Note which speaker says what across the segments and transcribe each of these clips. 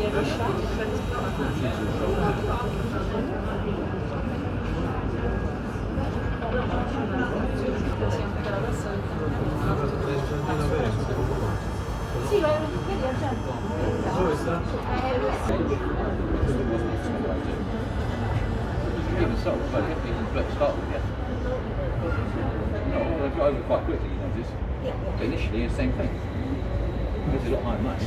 Speaker 1: Sì, ma vedi al centro.
Speaker 2: Dove sta? Even so, but even start with it. No, they've got over quite quickly, you notice. But initially, it's the same thing. It's a lot higher than most.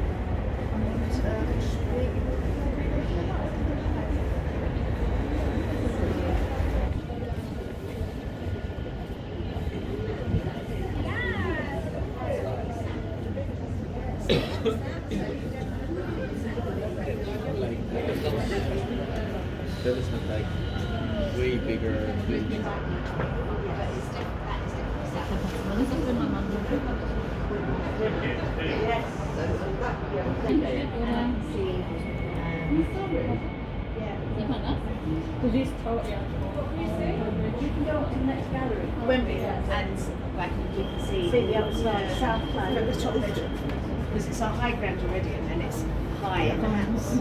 Speaker 2: This is like way bigger building.
Speaker 1: Così sto.
Speaker 3: You can go up to the next gallery.
Speaker 1: Wembley and back you can see
Speaker 3: the other side, south side.
Speaker 1: At the top of it. Because it's our high ground already and then it's high in the house.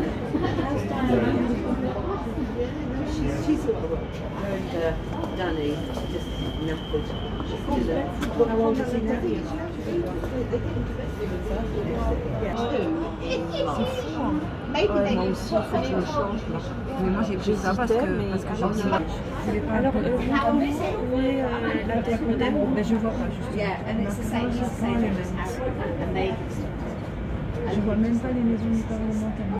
Speaker 3: She's and Danny just knackered. How old is he now?
Speaker 1: Maybe they
Speaker 4: Moi aussi, il faut que je change. Mais moi j'ai pris ça parce que je voulais pas. Alors, l'intermodèle, mais je vois pas.
Speaker 1: Yeah, and it's the same as Arrow and they
Speaker 4: Je vois même pas les maisons du parlementaire.